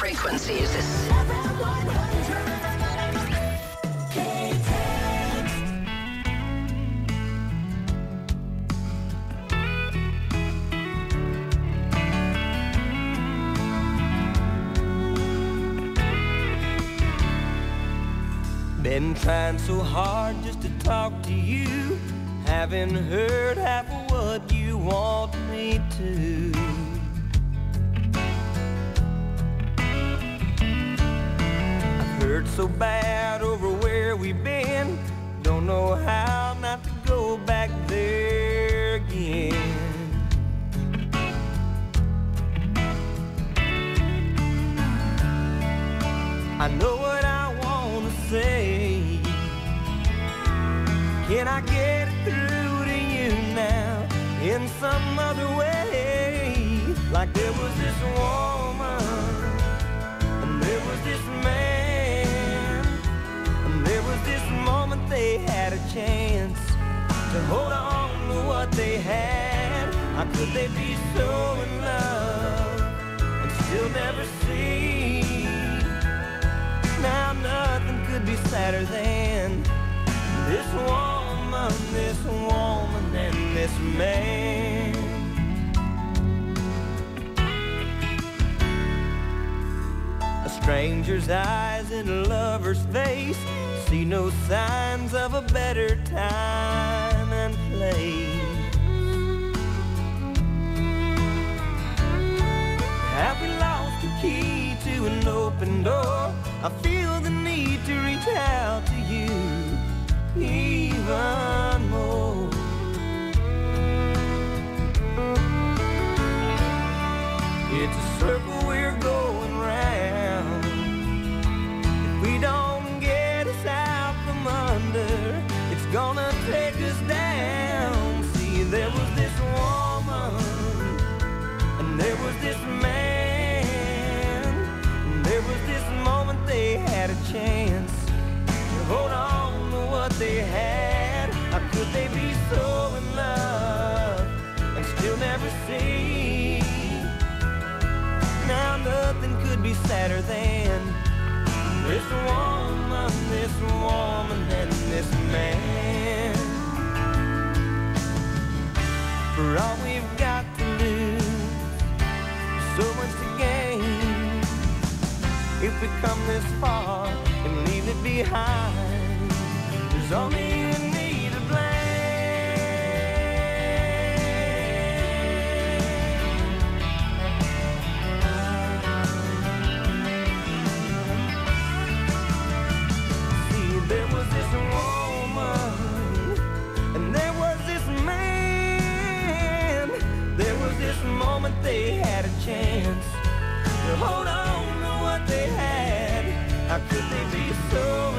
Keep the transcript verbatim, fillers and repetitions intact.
frequencies. Been trying so hard just to talk to you. Haven't heard half of what you want me to. I've heard so bad over where we've been. Don't know how not to go back there again. I know what I want to say. Can I get it through to you now in some other way? Like there was this woman, and there was this man, and there was this moment they had a chance to hold on to what they had. How could they be so in love and still never see? Now nothing could be sadder than this woman, this woman and this man. A stranger's eyes in a lover's face see no signs of a better time and place. Have we lost the key to an open door? I feel the need to reach out to you even more. It's a circle we're going round. If we don't get us out from under, it's gonna take us down. See, there was this woman, and there was this man, and there was this moment they had a chance to hold on to what they had. How could they be so in love and still never see? Now nothing could be sadder than this woman, this woman and this man. For all we've got to lose, so much to gain. If we come this far and leave it behind, there's only you and me to blame. See, there was this woman, and there was this man. There was this moment they had a chance to hold on to what they had. How could they be so